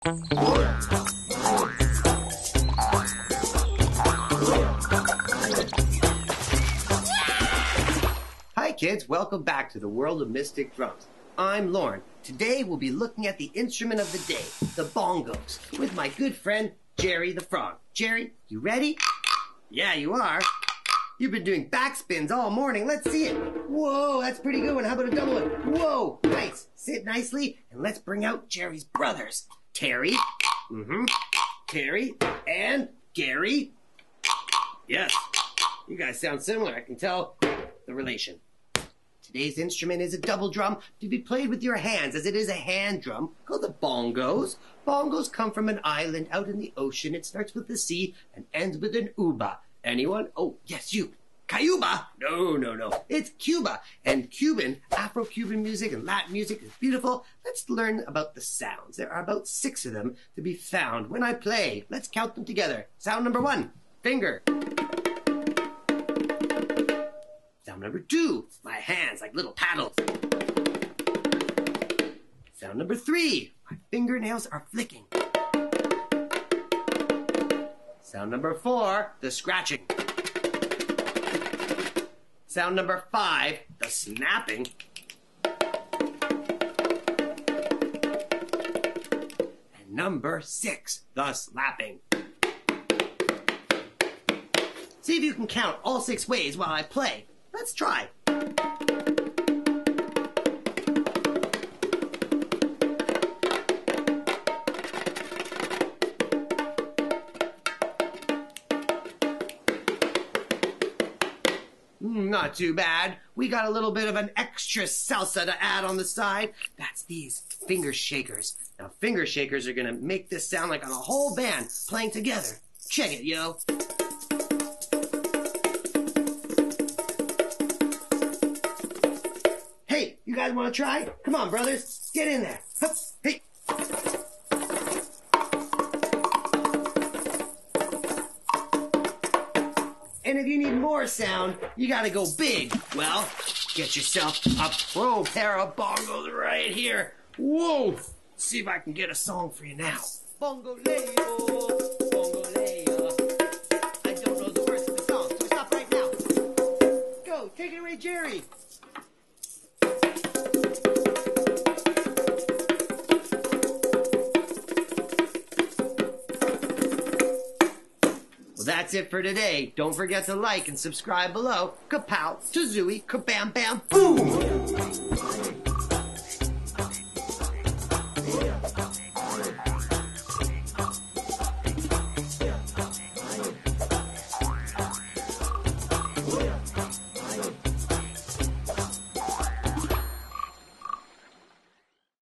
Hi kids, welcome back to the world of Mystic Drums. I'm Lorne. Today we'll be looking at the instrument of the day, the bongos, with my good friend Jerry the Frog. Jerry, you ready? Yeah, you are. You've been doing backspins all morning. Let's see it. Whoa, that's a pretty good one. How about a double one? Whoa, nice. Sit nicely, and let's bring out Jerry's brothers. Terry, Terry, and Gary. Yes, you guys sound similar. I can tell the relation. Today's instrument is a double drum to be played with your hands, as it is a hand drum called the bongos. Bongos come from an island out in the ocean. It starts with the C and ends with an uba. Anyone? Oh, yes, you. Cayuba? No. It's Cuba. And Cuban, Afro-Cuban music and Latin music is beautiful. Let's learn about the sounds. There are about 6 of them to be found when I play. Let's count them together. Sound number 1, finger. Sound number 2, my hands like little paddles. Sound number 3, my fingernails are flicking. Sound number 4, the scratching. Sound number 5, the snapping. And number 6, the slapping. See if you can count all 6 ways while I play. Let's try. Not too bad. We got a little bit of an extra salsa to add on the side. That's these finger shakers. Now, finger shakers are going to make this sound like on a whole band playing together. Check it, yo. Hey, you guys want to try? Come on, brothers. Get in there. Hup, hey. And if you need more sound, you gotta go big. Well, get yourself a pro pair of bongos right here. Whoa! Let's see if I can get a song for you now. Bongo leo, bongo leo. I don't know the words of the song, so stop right now. Go, take it away, Jerry. That's it for today. Don't forget to like and subscribe below. Kapow, tazooey, kabam bam, boom!